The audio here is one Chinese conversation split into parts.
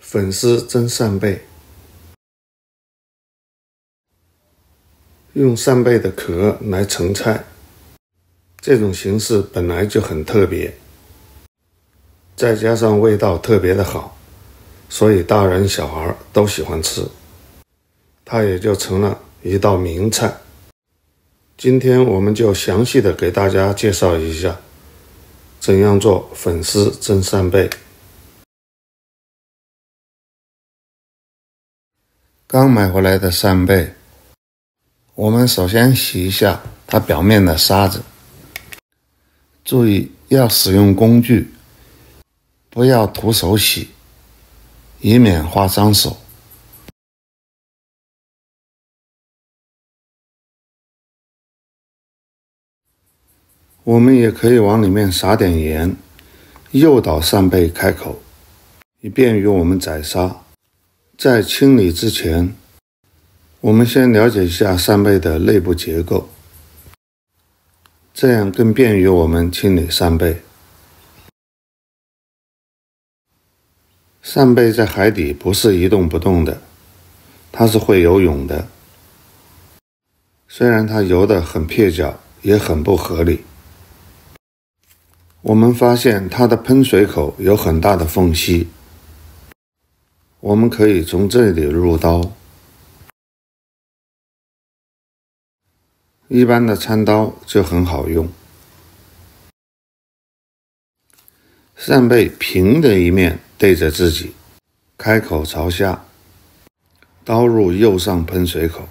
粉丝蒸扇贝，用扇贝的壳来盛菜，这种形式本来就很特别，再加上味道特别的好，所以大人小孩都喜欢吃，它也就成了一道名菜。今天我们就详细的给大家介绍一下怎样做粉丝蒸扇贝。刚买回来的扇贝，我们首先洗一下它表面的沙子，注意要使用工具，不要徒手洗，以免划伤手。我们也可以往里面撒点盐，诱导扇贝开口，以便于我们宰杀。在清理之前，我们先了解一下扇贝的内部结构，这样更便于我们清理扇贝。扇贝在海底不是一动不动的，它是会游泳的。虽然它游得很蹩脚，也很不合理。我们发现它的喷水口有很大的缝隙，我们可以从这里入刀。一般的餐刀就很好用。扇贝平的一面对着自己，开口朝下，刀入右上喷水口。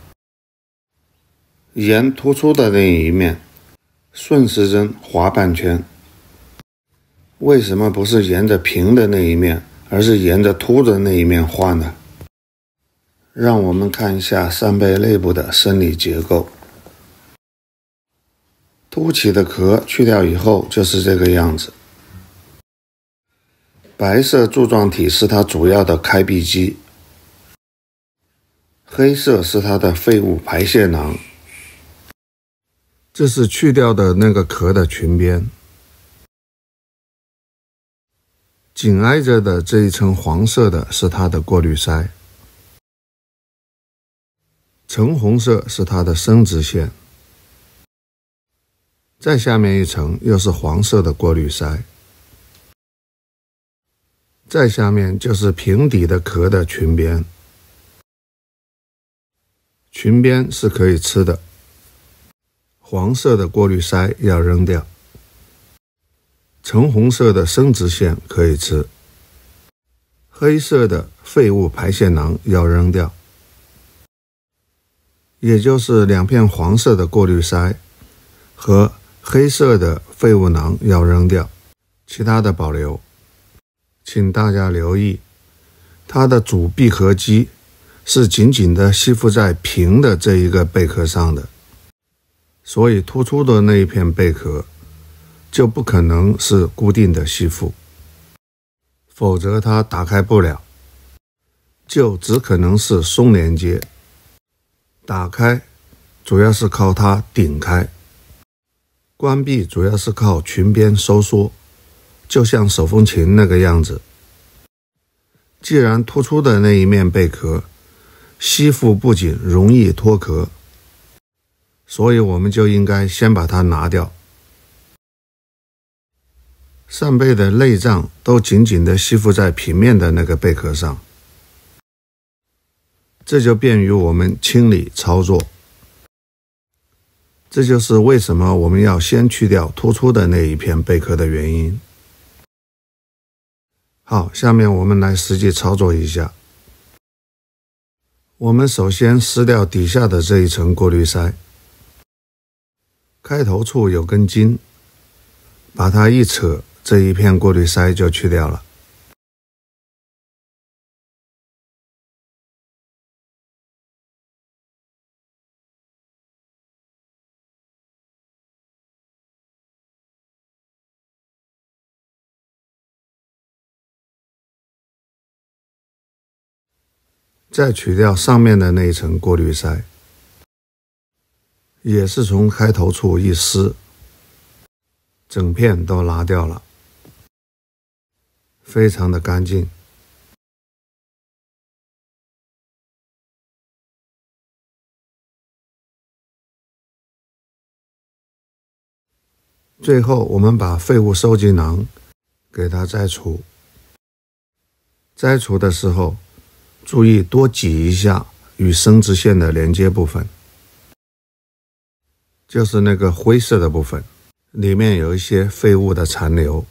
沿突出的那一面顺时针划半圈。为什么不是沿着平的那一面，而是沿着凸的那一面画呢？让我们看一下扇贝内部的生理结构。凸起的壳去掉以后就是这个样子。白色柱状体是它主要的开闭肌，黑色是它的废物排泄囊，这是去掉的那个壳的裙边。紧挨着的这一层黄色的是它的过滤筛，橙红色是它的生殖腺，再下面一层又是黄色的过滤筛，再下面就是平底的壳的裙边，裙边是可以吃的，黄色的过滤筛要扔掉。橙红色的生殖腺可以吃，黑色的废物排泄囊要扔掉，也就是两片黄色的过滤筛和黑色的废物囊要扔掉，其他的保留。请大家留意，它的主闭合肌是紧紧地吸附在平的这一个贝壳上的，所以突出的那一片贝壳就不可能是固定的吸附，否则它打开不了，就只可能是松连接。打开主要是靠它顶开，关闭主要是靠裙边收缩，就像手风琴那个样子。既然突出的那一面贝壳吸附不紧，容易脱壳，所以我们就应该先把它拿掉。扇贝的内脏都紧紧地吸附在平面的那个贝壳上，这就便于我们清理操作。这就是为什么我们要先去掉突出的那一片贝壳的原因。好，下面我们来实际操作一下。我们首先撕掉底下的这一层过滤筛，开头处有根筋，把它一扯，这一片过滤筛就去掉了。再取掉上面的那一层过滤筛，也是从开头处一撕，整片都拿掉了，非常的干净。 最后，我们把废物收集囊给它摘除。摘除的时候，注意多挤一下与生殖腺的连接部分，就是那个灰色的部分，里面有一些废物的残留。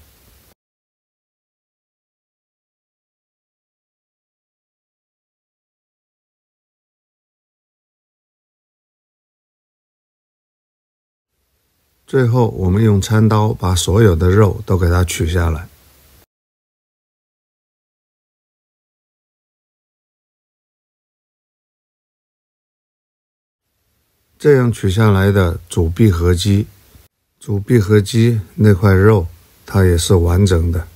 最后，我们用餐刀把所有的肉都给它取下来。这样取下来的主闭合肌那块肉，它也是完整的。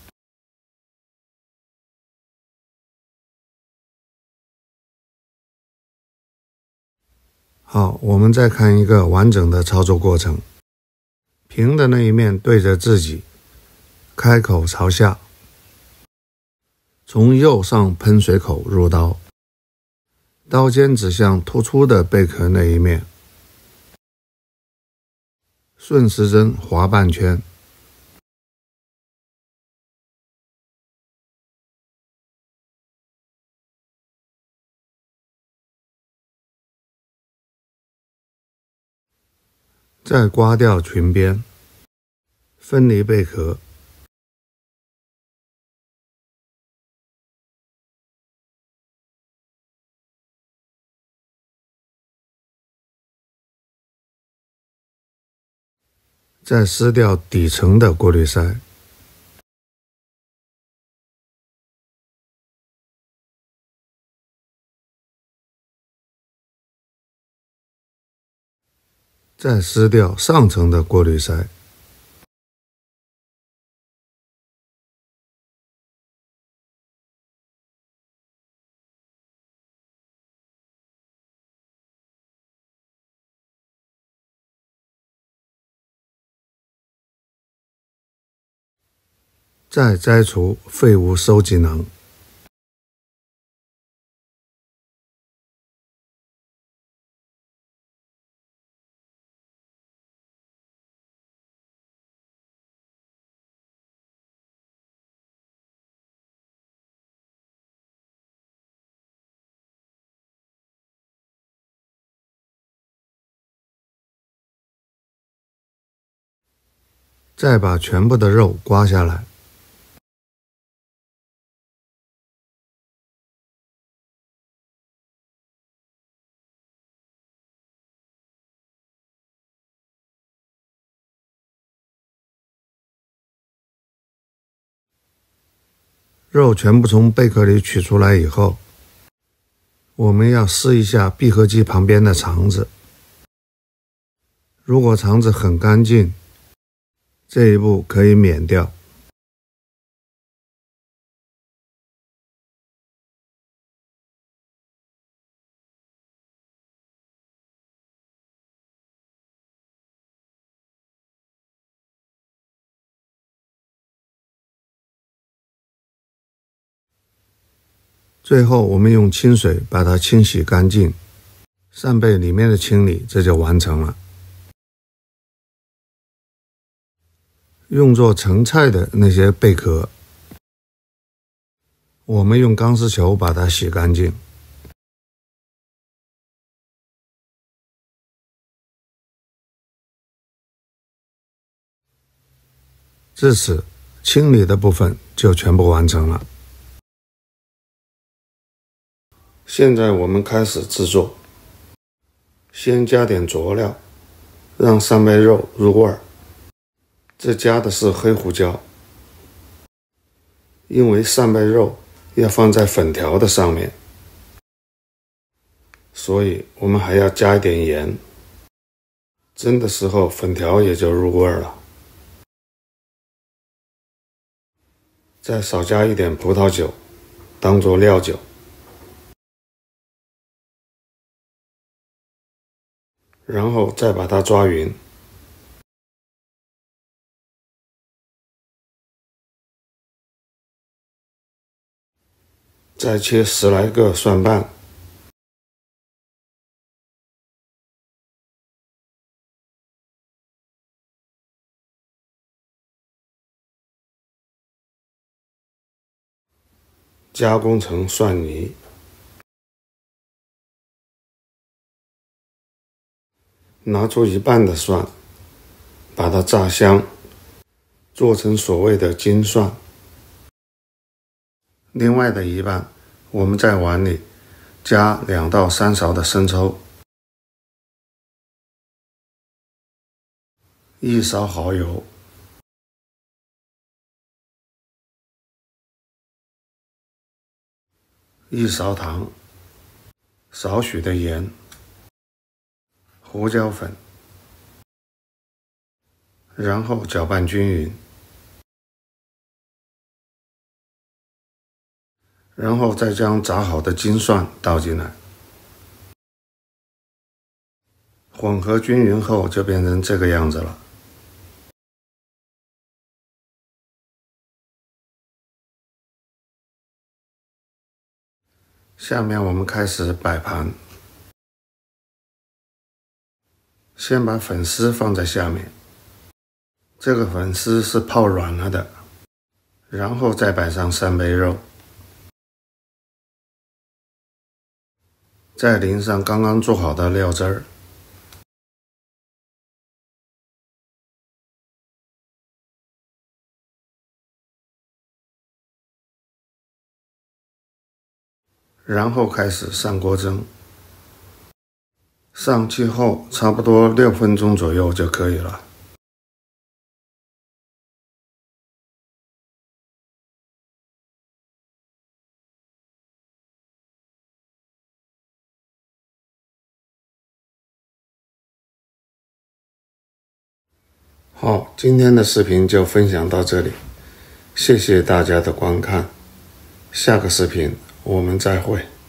好，我们再看一个完整的操作过程。平的那一面对着自己，开口朝下，从右上喷水口入刀，刀尖指向突出的贝壳那一面，顺时针划半圈，再刮掉裙边，分离贝壳，再撕掉底层的过滤塞。再撕掉上层的过滤塞。再摘除废物收集囊。再把全部的肉刮下来。肉全部从贝壳里取出来以后，我们要撕一下闭合肌旁边的肠子。如果肠子很干净，这一步可以免掉。最后，我们用清水把它清洗干净，扇贝里面的清理这就完成了。用作盛菜的那些贝壳，我们用钢丝球把它洗干净。至此，清理的部分就全部完成了。现在我们开始制作，先加点佐料，让扇贝肉入味儿。这加的是黑胡椒，因为扇贝肉要放在粉条的上面，所以我们还要加一点盐。蒸的时候粉条也就入味儿了。再少加一点葡萄酒，当作料酒。然后再把它抓匀。再切10来个蒜瓣， 加工成蒜泥。拿出一半的蒜，把它炸香，做成所谓的金蒜。另外的一半，我们在碗里加2到3勺的生抽，1勺蚝油，1勺糖，少许的盐，胡椒粉，然后搅拌均匀，然后再将炸好的金蒜倒进来，混合均匀后就变成这个样子了。下面我们开始摆盘，先把粉丝放在下面，这个粉丝是泡软了的，然后再摆上3杯肉，再淋上刚刚做好的料汁儿，然后开始上锅蒸。上气后差不多6分钟左右就可以了。好，今天的视频就分享到这里，谢谢大家的观看，下个视频我们再会。